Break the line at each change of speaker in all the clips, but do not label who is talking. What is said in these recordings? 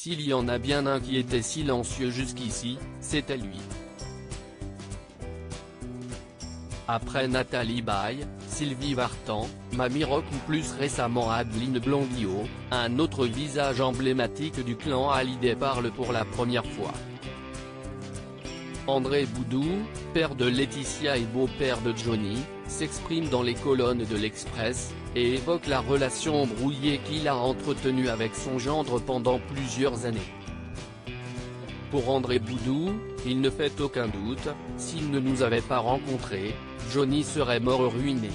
s'il y en a bien un qui était silencieux jusqu'ici, c'était lui. Après Nathalie Baye, Sylvie Vartan, Mamie Rock ou plus récemment Adeline Blondio, un autre visage emblématique du clan Hallyday parle pour la première fois. André Boudou, père de Laetitia et beau-père de Johnny, s'exprime dans les colonnes de l'Express, et évoque la relation brouillée qu'il a entretenue avec son gendre pendant plusieurs années. Pour André Boudou, il ne fait aucun doute, s'il ne nous avait pas rencontrés, Johnny serait mort ruiné.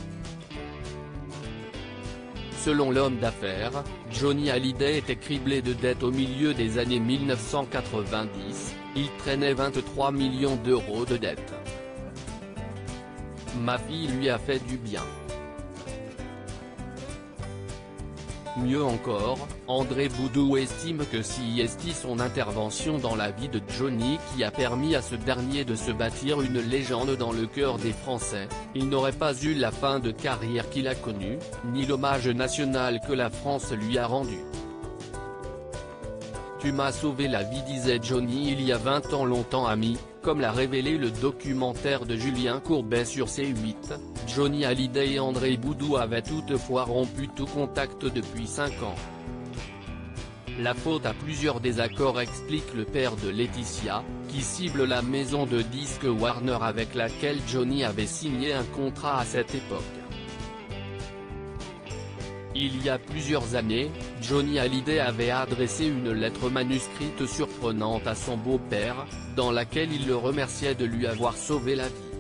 Selon l'homme d'affaires, Johnny Hallyday était criblé de dettes au milieu des années 1990, il traînait 23 millions d'euros de dettes. Ma fille lui a fait du bien. Mieux encore, André Boudou estime que si est son intervention dans la vie de Johnny qui a permis à ce dernier de se bâtir une légende dans le cœur des Français, il n'aurait pas eu la fin de carrière qu'il a connue, ni l'hommage national que la France lui a rendu. Tu m'as sauvé la vie, disait Johnny il y a 20 ans, longtemps ami, comme l'a révélé le documentaire de Julien Courbet sur C8, Johnny Hallyday et André Boudou avaient toutefois rompu tout contact depuis 5 ans. La faute à plusieurs désaccords, explique le père de Laetitia, qui cible la maison de disques Warner avec laquelle Johnny avait signé un contrat à cette époque. Il y a plusieurs années, Johnny Hallyday avait adressé une lettre manuscrite surprenante à son beau-père, dans laquelle il le remerciait de lui avoir sauvé la vie.